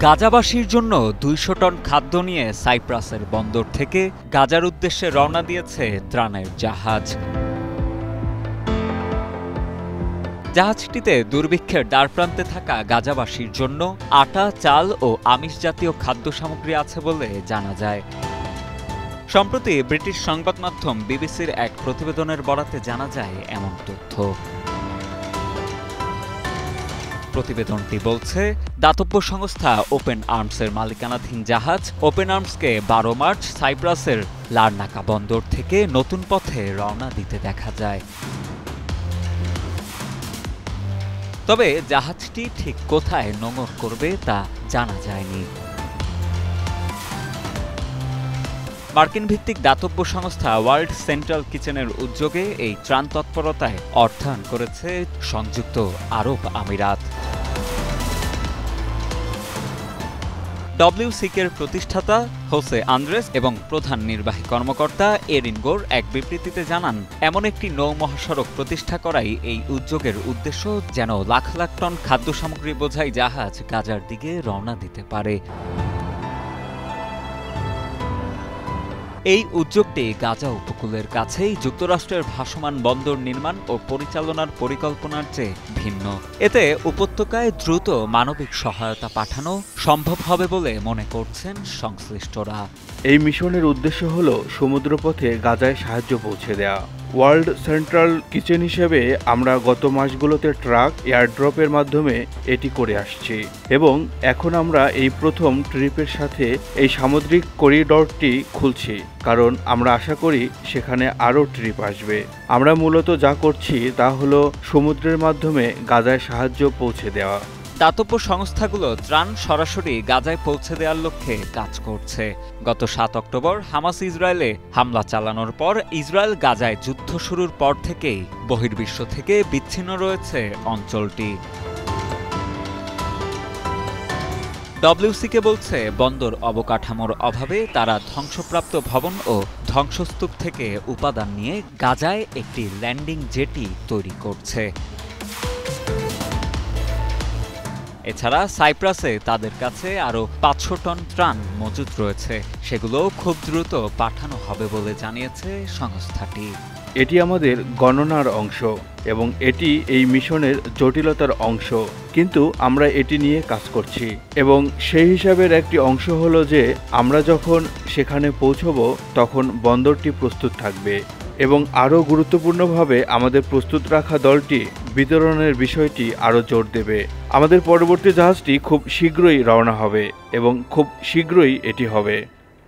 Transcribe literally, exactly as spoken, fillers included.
গাজাবাসীর জন্য দুইশো টন খাদ্য নিয়ে সাইপ্রাসের বন্দর থেকে গাজার উদ্দেশ্যে রওনা দিয়েছে ত্রাণের জাহাজ। জাহাজটিতে দুর্ভিক্ষের দ্বারপ্রান্তে থাকা গাজাবাসীর জন্য আটা, চাল ও আমিষ জাতীয় খাদ্য সামগ্রী আছে বলে জানা যায়। সম্প্রতি ব্রিটিশ সংবাদ মাধ্যম বিবিসির এক প্রতিবেদনের বরাতে জানা যায় এমন তথ্য। প্রতিবেদনটি বলছে, দাতব্য সংস্থা ওপেন আর্মসের মালিকানাধীন জাহাজ ওপেন আর্মসকে বারো মার্চ সাইপ্রাসের লারনাকা বন্দর থেকে নতুন পথে রওনা দিতে দেখা যায়। তবে জাহাজটি ঠিক কোথায় নোঙর করবে তা জানা যায়নি। মার্কিন ভিত্তিক দাতব্য সংস্থা ওয়ার্ল্ড সেন্ট্রাল কিচেনের উদ্যোগে এই ত্রাণ তৎপরতায় অর্থায়ন করেছে সংযুক্ত আরব আমিরাত। ডব্লিউসিকের প্রতিষ্ঠাতা হোসে আন্দ্রেস এবং প্রধান নির্বাহী কর্মকর্তা এরিন গোর এক বিবৃতিতে জানান, এমন একটি নৌ মহাসড়ক প্রতিষ্ঠা করাই এই উদ্যোগের উদ্দেশ্য, যেন লাখ লাখ টন খাদ্য সামগ্রী বোঝাই জাহাজ গাজার দিকে রওনা দিতে পারে। এই উদ্যোগটি গাজা উপকূলের কাছেই যুক্তরাষ্ট্রের ভাসমান বন্দর নির্মাণ ও পরিচালনার পরিকল্পনার চেয়ে ভিন্ন। এতে উপত্যকায় দ্রুত মানবিক সহায়তা পাঠানো সম্ভব হবে বলে মনে করছেন সংশ্লিষ্টরা। এই মিশনের উদ্দেশ্য হল সমুদ্রপথে গাজায় সাহায্য পৌঁছে দেয়া। ওয়ার্ল্ড সেন্ট্রাল কিচেন হিসেবে আমরা গত মাসগুলোতে ট্রাক এয়ারড্রপের মাধ্যমে এটি করে আসছি এবং এখন আমরা এই প্রথম ট্রিপের সাথে এই সামুদ্রিক করিডরটি খুলছি, কারণ আমরা আশা করি সেখানে আরও ট্রিপ আসবে। আমরা মূলত যা করছি তা হলো সমুদ্রের মাধ্যমে গাজায় সাহায্য পৌঁছে দেওয়া। দাতব্য সংস্থাগুলো ত্রাণ সরাসরি গাজায় পৌঁছে দেওয়ার লক্ষ্যে কাজ করছে। গত সাত অক্টোবর হামাস ইসরায়েলে হামলা চালানোর পর ইসরায়েল গাজায় যুদ্ধ শুরুর পর থেকেই বহির্বিশ্ব থেকে বিচ্ছিন্ন রয়েছে অঞ্চলটি। ডব্লিউসিকে বলছে, বন্দর অবকাঠামোর অভাবে তারা ধ্বংসপ্রাপ্ত ভবন ও ধ্বংসস্তূপ থেকে উপাদান নিয়ে গাজায় একটি ল্যান্ডিং জেটি তৈরি করছে। এছাড়া সাইপ্রাসে তাদের কাছে আরও পাঁচশো টন ত্রাণ মজুদ রয়েছে, সেগুলো খুব দ্রুত পাঠানো হবে বলে জানিয়েছে সংস্থাটি। এটি আমাদের গণনার অংশ এবং এটি এই মিশনের জটিলতার অংশ, কিন্তু আমরা এটি নিয়ে কাজ করছি এবং সেই হিসাবের একটি অংশ হলো যে আমরা যখন সেখানে পৌঁছব তখন বন্দরটি প্রস্তুত থাকবে এবং আরও গুরুত্বপূর্ণভাবে আমাদের প্রস্তুত রাখা দলটি বিতরণের বিষয়টি আরও জোর দেবে। আমাদের পরবর্তী জাহাজটি খুব শীঘ্রই রওনা হবে এবং খুব শীঘ্রই এটি হবে।